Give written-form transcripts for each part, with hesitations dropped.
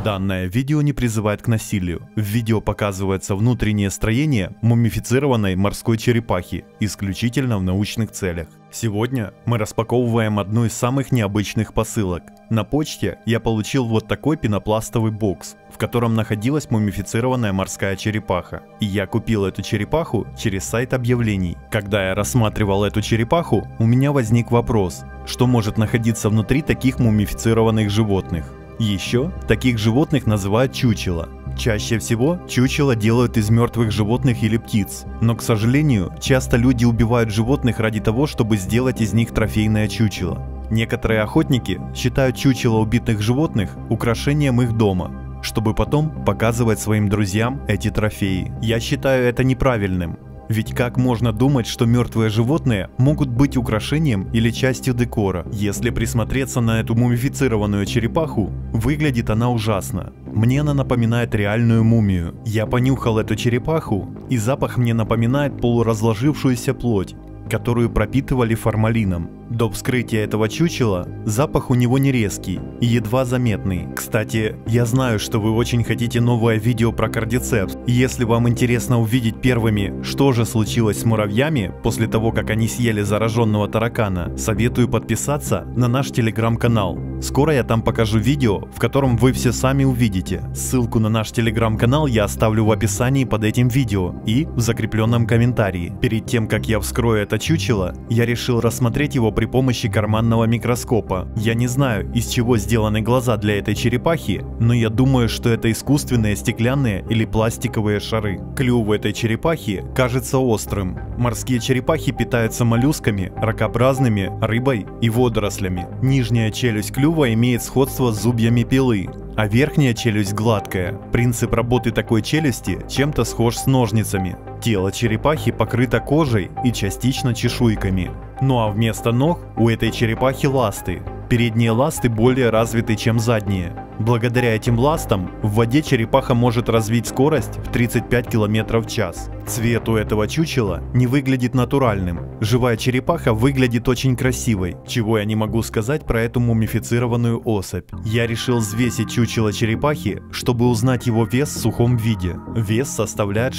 Данное видео не призывает к насилию. В видео показывается внутреннее строение мумифицированной морской черепахи, исключительно в научных целях. Сегодня мы распаковываем одну из самых необычных посылок. На почте я получил вот такой пенопластовый бокс, в котором находилась мумифицированная морская черепаха. И я купил эту черепаху через сайт объявлений. Когда я рассматривал эту черепаху, у меня возник вопрос, что может находиться внутри таких мумифицированных животных. Еще таких животных называют чучело. Чаще всего чучело делают из мертвых животных или птиц, но, к сожалению, часто люди убивают животных ради того, чтобы сделать из них трофейное чучело. Некоторые охотники считают чучело убитых животных украшением их дома, чтобы потом показывать своим друзьям эти трофеи. Я считаю это неправильным. Ведь как можно думать, что мертвые животные могут быть украшением или частью декора? Если присмотреться на эту мумифицированную черепаху, выглядит она ужасно. Мне она напоминает реальную мумию. Я понюхал эту черепаху, и запах мне напоминает полуразложившуюся плоть, которую пропитывали формалином. До вскрытия этого чучела запах у него не резкий и едва заметный. Кстати, я знаю, что вы очень хотите новое видео про кардицепс. И если вам интересно увидеть первыми, что же случилось с муравьями после того, как они съели зараженного таракана, советую подписаться на наш телеграм-канал. Скоро я там покажу видео, в котором вы все сами увидите. Ссылку на наш телеграм-канал я оставлю в описании под этим видео и в закрепленном комментарии. Перед тем, как я вскрою это чучело, я решил рассмотреть его при помощи карманного микроскопа. Я не знаю, из чего сделаны глаза для этой черепахи, но я думаю, что это искусственные стеклянные или пластиковые шары. Клюв этой черепахи кажется острым. Морские черепахи питаются моллюсками, ракообразными, рыбой и водорослями. Нижняя челюсть клюва имеет сходство с зубьями пилы, а верхняя челюсть гладкая. Принцип работы такой челюсти чем-то схож с ножницами. Тело черепахи покрыто кожей и частично чешуйками. Ну а вместо ног у этой черепахи ласты. Передние ласты более развиты, чем задние. Благодаря этим ластам в воде черепаха может развить скорость в 35 км в час. Цвет у этого чучела не выглядит натуральным. Живая черепаха выглядит очень красивой, чего я не могу сказать про эту мумифицированную особь. Я решил взвесить чучело черепахи, чтобы узнать его вес в сухом виде. Вес составляет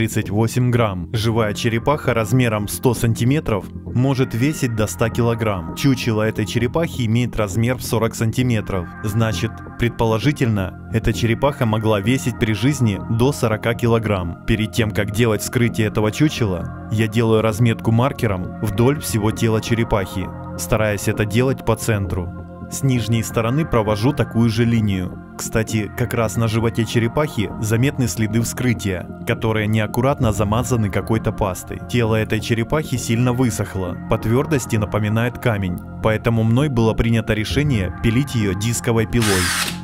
638 грамм. Живая черепаха размером 100 сантиметров может весить до 100 килограмм. Чучело этой черепахи имеет размер в 40 сантиметров. Значит, предположительно, эта черепаха могла весить при жизни до 40 килограмм. Перед тем, как делать вскрытие этого чучела, я делаю разметку маркером вдоль всего тела черепахи, стараясь это делать по центру. С нижней стороны провожу такую же линию. Кстати, как раз на животе черепахи заметны следы вскрытия, которые неаккуратно замазаны какой-то пастой. Тело этой черепахи сильно высохло, по твердости напоминает камень, поэтому мной было принято решение пилить ее дисковой пилой.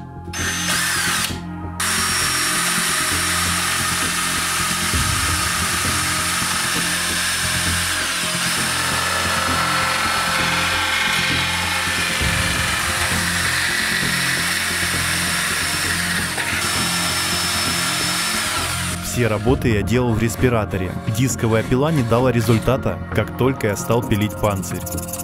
Все работы я делал в респираторе. Дисковая пила не дала результата, как только я стал пилить панцирь.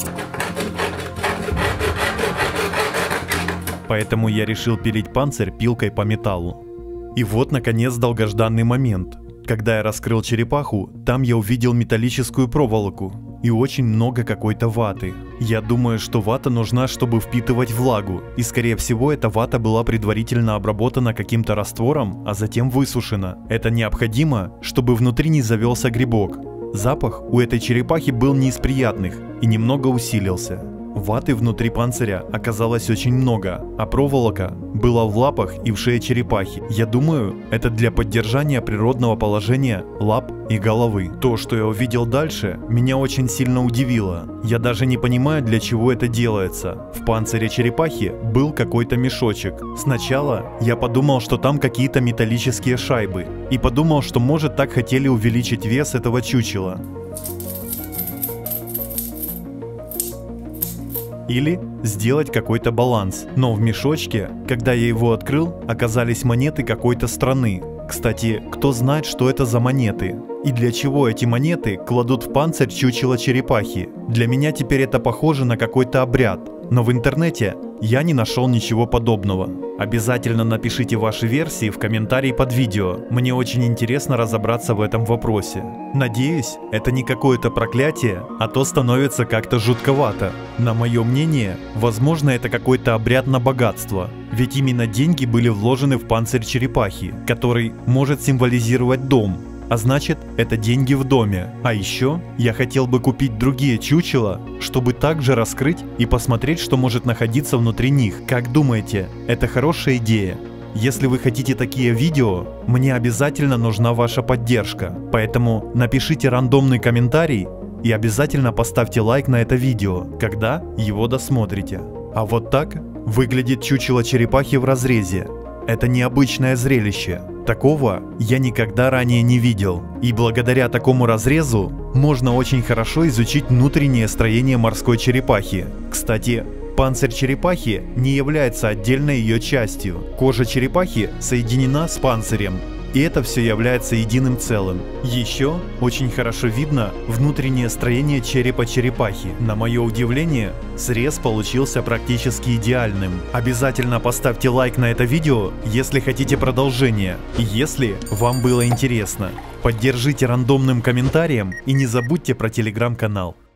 Поэтому я решил пилить панцирь пилкой по металлу. И вот, наконец, долгожданный момент. Когда я раскрыл черепаху, там я увидел металлическую проволоку и очень много какой-то ваты. Я думаю, что вата нужна, чтобы впитывать влагу, и скорее всего эта вата была предварительно обработана каким-то раствором, а затем высушена. Это необходимо, чтобы внутри не завелся грибок. Запах у этой черепахи был не из приятных и немного усилился. Ваты внутри панциря оказалось очень много, а проволока была в лапах и в шее черепахи. Я думаю, это для поддержания природного положения лап и головы. То, что я увидел дальше, меня очень сильно удивило. Я даже не понимаю, для чего это делается. В панцире черепахи был какой-то мешочек. Сначала я подумал, что там какие-то металлические шайбы, и подумал, что может так хотели увеличить вес этого чучела. Или сделать какой-то баланс. Но в мешочке, когда я его открыл, оказались монеты какой-то страны. Кстати, кто знает, что это за монеты? И для чего эти монеты кладут в панцирь чучела черепахи? Для меня теперь это похоже на какой-то обряд. Но в интернете я не нашел ничего подобного. Обязательно напишите ваши версии в комментарии под видео. Мне очень интересно разобраться в этом вопросе. Надеюсь, это не какое-то проклятие, а то становится как-то жутковато. На мое мнение, возможно, это какой-то обряд на богатство. Ведь именно деньги были вложены в панцирь черепахи, который может символизировать дом. А значит, это деньги в доме. А еще я хотел бы купить другие чучела, чтобы также раскрыть и посмотреть, что может находиться внутри них. Как думаете, это хорошая идея? Если вы хотите такие видео, мне обязательно нужна ваша поддержка. Поэтому напишите рандомный комментарий и обязательно поставьте лайк на это видео, когда его досмотрите. А вот так выглядит чучело черепахи в разрезе. Это необычное зрелище. Такого я никогда ранее не видел. И благодаря такому разрезу можно очень хорошо изучить внутреннее строение морской черепахи. Кстати, панцирь черепахи не является отдельной ее частью. Кожа черепахи соединена с панцирем. И это все является единым целым. Еще очень хорошо видно внутреннее строение черепа черепахи. На мое удивление, срез получился практически идеальным. Обязательно поставьте лайк на это видео, если хотите продолжение. И если вам было интересно. Поддержите рандомным комментарием и не забудьте про телеграм-канал.